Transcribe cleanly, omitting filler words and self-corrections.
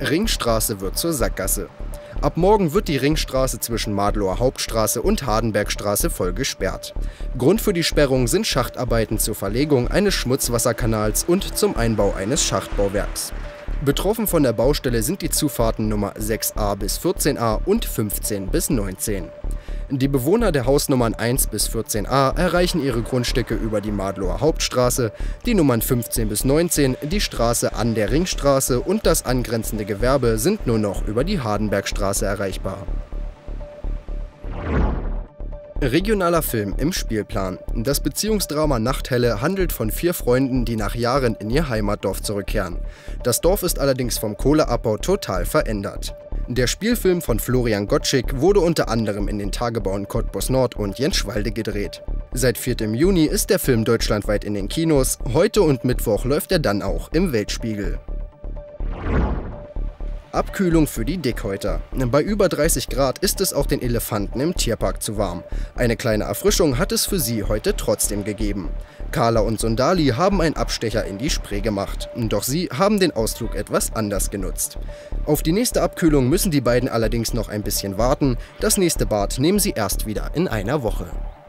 Ringstraße wird zur Sackgasse. Ab morgen wird die Ringstraße zwischen Madloer Hauptstraße und Hardenbergstraße voll gesperrt. Grund für die Sperrung sind Schachtarbeiten zur Verlegung eines Schmutzwasserkanals und zum Einbau eines Schachtbauwerks. Betroffen von der Baustelle sind die Zufahrten Nummer 6a bis 14a und 15 bis 19. Die Bewohner der Hausnummern 1 bis 14a erreichen ihre Grundstücke über die Madloer Hauptstraße, die Nummern 15 bis 19, die Straße an der Ringstraße und das angrenzende Gewerbe sind nur noch über die Hardenbergstraße erreichbar. Regionaler Film im Spielplan. Das Beziehungsdrama Nachthelle handelt von 4 Freunden, die nach Jahren in ihr Heimatdorf zurückkehren. Das Dorf ist allerdings vom Kohleabbau total verändert. Der Spielfilm von Florian Gottschick wurde unter anderem in den Tagebauen Cottbus Nord und Jenschwalde gedreht. Seit 4. Juni ist der Film deutschlandweit in den Kinos, heute und Mittwoch läuft er dann auch im Weltspiegel. Abkühlung für die Dickhäuter. Bei über 30 Grad ist es auch den Elefanten im Tierpark zu warm. Eine kleine Erfrischung hat es für sie heute trotzdem gegeben. Carla und Sundali haben einen Abstecher in die Spree gemacht. Doch sie haben den Ausflug etwas anders genutzt. Auf die nächste Abkühlung müssen die beiden allerdings noch ein bisschen warten. Das nächste Bad nehmen sie erst wieder in einer Woche.